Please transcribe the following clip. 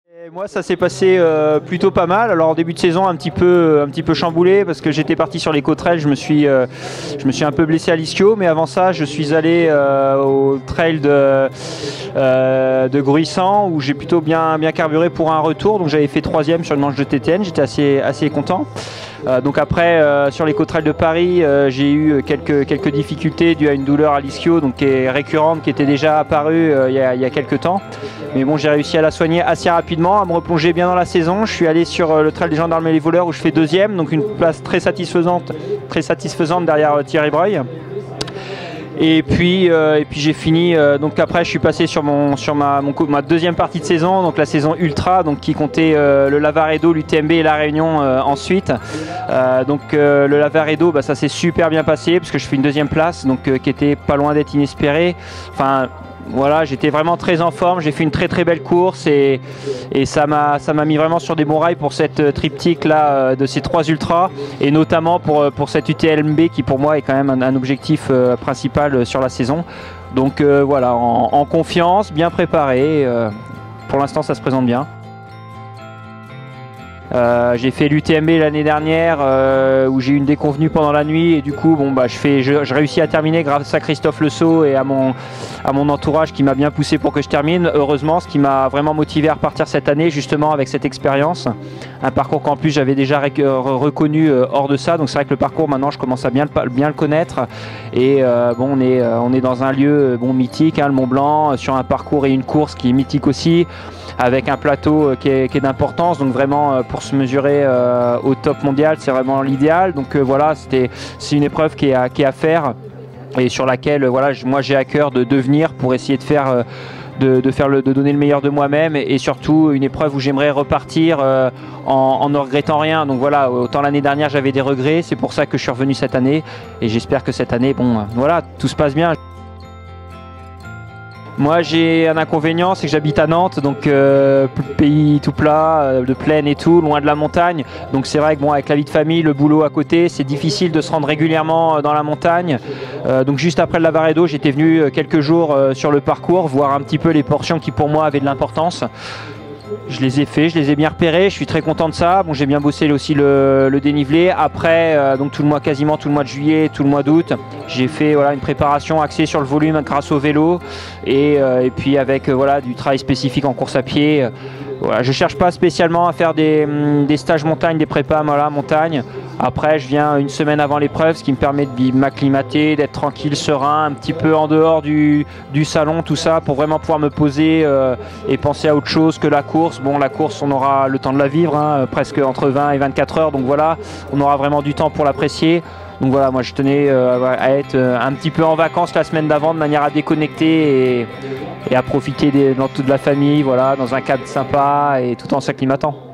Et moi, ça s'est passé plutôt pas mal. Alors en début de saison, un petit peu chamboulé parce que j'étais parti sur les Cotterelles. Je me suis un peu blessé à l'ischio, mais avant ça, je suis allé au trail de Gruissant où j'ai plutôt bien carburé pour un retour. Donc j'avais fait 3e sur une manche de TTN. J'étais assez content. Donc après, sur les Cotterelles de Paris, j'ai eu quelques difficultés dues à une douleur à l'ischio, donc qui est récurrente, qui était déjà apparue il y a quelques temps. Mais bon, j'ai réussi à la soigner assez rapidement, à me replonger bien dans la saison. Je suis allé sur le trail des gendarmes et les voleurs où je fais 2e, donc une place très satisfaisante derrière Thierry Breuil. Et puis j'ai fini, donc après je suis passé sur ma 2e partie de saison, donc la saison ultra, donc qui comptait le Lavaredo, l'UTMB et la Réunion ensuite. Le Lavaredo, ça s'est super bien passé parce que je fais une 2e place, donc qui était pas loin d'être inespérée. Enfin voilà, j'étais vraiment très en forme, j'ai fait une très belle course et ça m'a mis vraiment sur des bons rails pour cette triptyque là de ces 3 ultras et notamment pour cette UTMB qui pour moi est quand même un objectif principal sur la saison. Donc voilà, en confiance, bien préparé, pour l'instant ça se présente bien. J'ai fait l'UTMB l'année dernière où j'ai eu une déconvenue pendant la nuit et du coup je réussis à terminer grâce à Christophe Le Sceau et à mon entourage qui m'a bien poussé pour que je termine, heureusement, ce qui m'a vraiment motivé à repartir cette année justement avec cette expérience, un parcours qu'en plus j'avais déjà reconnu hors de ça, donc c'est vrai que le parcours maintenant je commence à bien le connaître et on est dans un lieu mythique, le Mont Blanc, sur un parcours et une course qui est mythique aussi, avec un plateau qui est d'importance, donc vraiment pour se mesurer au top mondial c'est vraiment l'idéal. Donc voilà, c'est une épreuve qui est à faire et sur laquelle moi j'ai à cœur de devenir pour essayer de donner le meilleur de moi-même et surtout une épreuve où j'aimerais repartir en ne regrettant rien. Donc voilà, autant l'année dernière j'avais des regrets, c'est pour ça que je suis revenu cette année et j'espère que cette année tout se passe bien. Moi j'ai un inconvénient, c'est que j'habite à Nantes, donc pays tout plat, de plaine et tout, loin de la montagne. Donc c'est vrai que avec la vie de famille, le boulot à côté, c'est difficile de se rendre régulièrement dans la montagne. Donc juste après le Lavaredo, j'étais venu quelques jours sur le parcours, voir un petit peu les portions qui pour moi avaient de l'importance. Je les ai fait, je les ai bien repérés, je suis très content de ça. J'ai bien bossé aussi le dénivelé. Après, donc quasiment tout le mois de juillet, tout le mois d'août, j'ai fait une préparation axée sur le volume grâce au vélo et puis avec du travail spécifique en course à pied. Je cherche pas spécialement à faire des stages montagne, des prépas montagne. Après, je viens une semaine avant l'épreuve, ce qui me permet de m'acclimater, d'être tranquille, serein, un petit peu en dehors du salon, tout ça, pour vraiment pouvoir me poser et penser à autre chose que la course. La course, on aura le temps de la vivre, presque entre 20 et 24 heures, donc voilà, on aura vraiment du temps pour l'apprécier. Donc voilà, moi je tenais à être un petit peu en vacances la semaine d'avant, de manière à déconnecter et à profiter de la famille, dans un cadre sympa et tout en s'acclimatant.